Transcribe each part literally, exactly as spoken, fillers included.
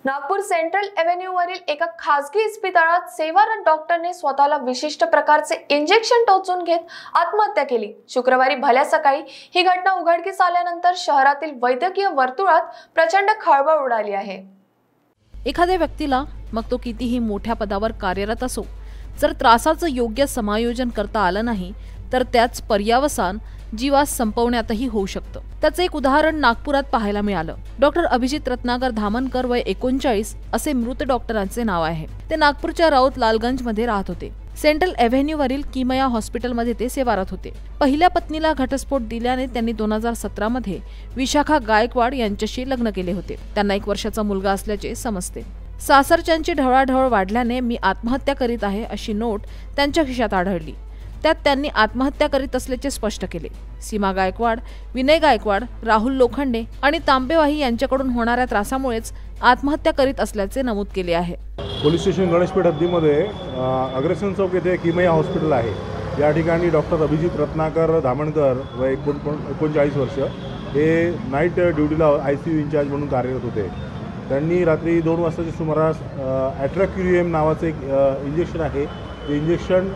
Nagpur central एव्हेन्यूवरील एका खासगी इस्पितळात सेवारत डॉक्टरने स्वतःला विशिष्ट प्रकारचे इंजेक्शन टोचून घेत आत्महत्या केली। शुक्रवारी भल्या सकाळी ही घटना उघडकीस आल्यानंतर शहरातील वैद्यकीय वर्तुळात प्रचंड खळबळ उडाली आहे। एखाद्या व्यक्तीला मग तो कितीही मोठ्या पदावर कार्यरत असो, जर त्रासाचं योग्य समायोजन करता आलं नाही तर त्याच पर्यावसान जीवास संपवण्यातही होऊ शकतं। त्याचं एक उदाहरण नागपुरात पाहायला मिळालं। डॉक्टर अभिजित रत्नाकर धामणकर वय एकोणचाळीस असे मृत डॉक्टरांचे नाव आहे। ते नागपूरच्या राऊत लालगंज मध्ये राहत होते। सेंट्रल एव्हेन्यूवरील किमया हॉस्पिटलमध्ये ते सेवारत होते। पहिल्या पत्नीला घटस्फोट दिल्याने त्यांनी दोन हजार सतरा मध्ये विशाखा गायकवाड यांच्याशी लग्न केले होते। त्यांना एक वर्षाचा मुलगा असल्याचे समजते। सासरच्यांची ढवळाढवळ वाढल्याने मी आत्महत्या करीत आहे अशी नोट त्यांच्या खिशात आढळली। त्यात त्यांनी आत्महत्या करीत असल्याचे स्पष्ट केले। सीमा गायकवाड, विनय गायकवाड, राहुल लोखंडे आणि तांबेवाही यांच्याकडून होणाऱ्या त्रासामुळेच आत्महत्या करीत असल्याचे नमूद केले आहे। पोलीस स्टेशन गणेशपेठ हद्दीमध्ये अग्रेसन चौक येथे किमया हॉस्पिटल आहे। या ठिकाणी डॉक्टर अभिजित रत्नाकर धामणकर व एकोणचाळीस वर्ष हे नाईट ड्युटीला आय सी यू इन्चार्ज म्हणून कार्यरत होते। त्यांनी रात्री दोन वाजताच्या सुमारास ॲट्रॅक्युरियम नावाचं एक इंजेक्शन आहे, ते इंजेक्शन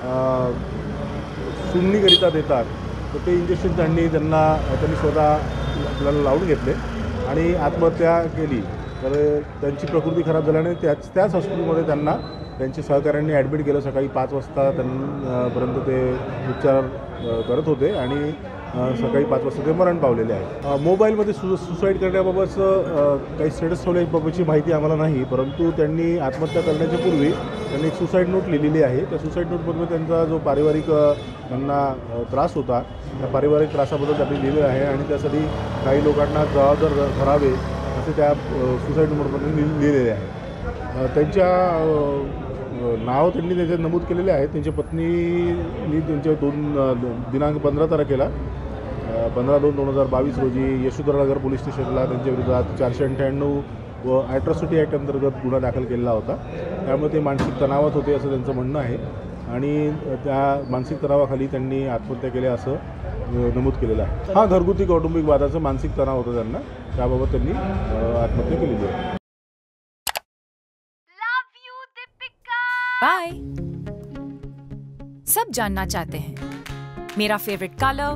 सुन्नीकरिता देतात, तर ते इंजेक्शन त्यांनी त्यांना त्यांनी स्वतः आपल्याला लावून घेतले आणि आत्महत्या केली। तर त्यांची प्रकृती खराब झाल्याने त्याच त्याच हॉस्पिटलमध्ये त्यांना त्यांच्या सहकाऱ्यांनी ॲडमिट केलं। सकाळी पाच वाजता त्यांपर्यंत ते उपचार करत होते आणि सकाळी पाच वाजता ते मरण पावलेले आहे। मोबाईलमध्ये सु सुसाईड करण्याबाबतचं काही स्टेटस ठेवण्याबाबतची माहिती आम्हाला नाही, परंतु त्यांनी आत्महत्या करण्याच्या पूर्वी त्यांनी एक सुसाईड नोट लिहिलेली आहे। त्या सुसाईड नोटमध्ये त्यांचा जो पारिवारिक त्यांना त्रास होता त्या पारिवारिक त्रासाबद्दल त्यांनी लिहिलं आहे आणि त्यासाठी काही लोकांना जबाबदार ठरावे असे त्या सुसाईड नोटमध्ये लिहिलेले आहे। त्यांच्या नाव त्यांनी त्याच्यात नमूद केलेले आहे। त्यांच्या पत्नीनी त्यांच्या दोन दिनांक पंधरा तारखेला पंधरा दोन दोन हजार बावीस रोजी यशोधरनगर पोलीस स्टेशनला त्यांच्या विरोधात चारशे अठ्ठ्याण्णव व ॲट्रॉसिटी ॲक्ट अंतर्गत गुन्हा दाखल केलेला होता। त्यामुळे ते मानसिक तणावात होते असं त्यांचं म्हणणं आहे आणि त्या मानसिक तणावाखाली त्यांनी आत्महत्या केली असं नमूद केलेलं आहे। हा घरगुती कौटुंबिक वादाचा मानसिक तणाव होता त्यांना, त्याबाबत त्यांनी आत्महत्या केलेली आहे। बाय। सब जानना चाहते हैं मेरा फेवरेट कलर,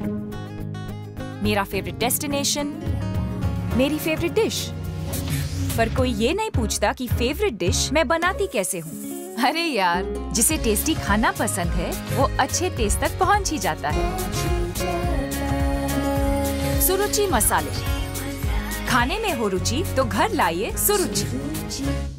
मेरा फेवरेट डेस्टिनेशन, मेरी फेवरेट डिश, पर कोई ये नहीं पूछता कि फेवरेट डिश मैं बनाती कैसे हूँ। अरे यार, जिसे टेस्टी खाना पसंद है वो अच्छे टेस्ट तक पहुँच ही जाता है। सुरुचि मसाले, खाने में हो रुचि तो घर लाइए सुरुचि।